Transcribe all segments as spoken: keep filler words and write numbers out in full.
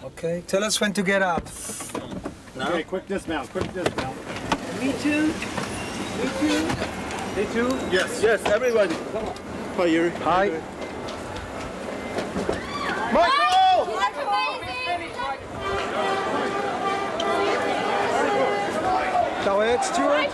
Okay, tell us when to get out. No? Okay, quick dismount, quick dismount. Me too. Me too. Me too? Yes, yes, everybody. Come on. Hi, Yuri. Hi. Michael! That's amazing! Go ahead, Stuart.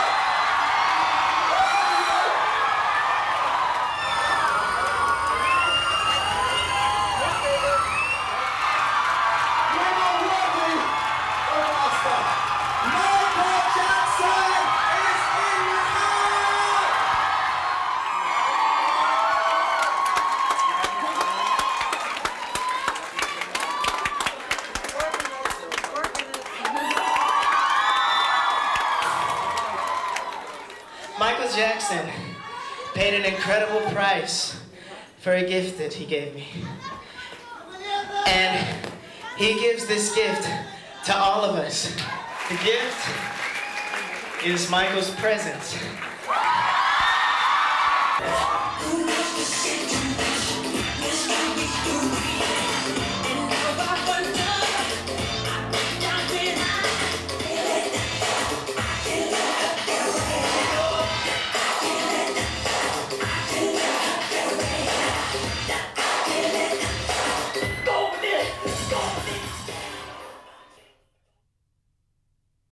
Michael Jackson paid an incredible price for a gift that he gave me. And he gives this gift to all of us. The gift is Michael's presence.